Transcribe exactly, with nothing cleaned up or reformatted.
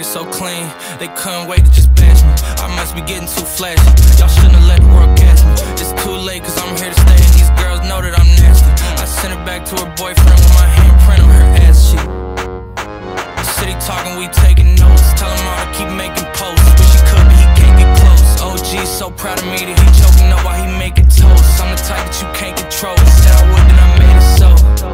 record so clean, they couldn't wait to just bash me. I must be getting too flashy. Y'all shouldn't have let the world gas me. It's too late cause I'm here to stay, and these girls know that I'm nasty. I sent her back to her boyfriend with my handprint on her ass cheek. City talking, we taking notes. Tell him all to keep making posts. Wish he could, but he can't get close. O G so proud of me that he choking up while he making toast. I'm the type that you can't control. Said I would, then I made it so.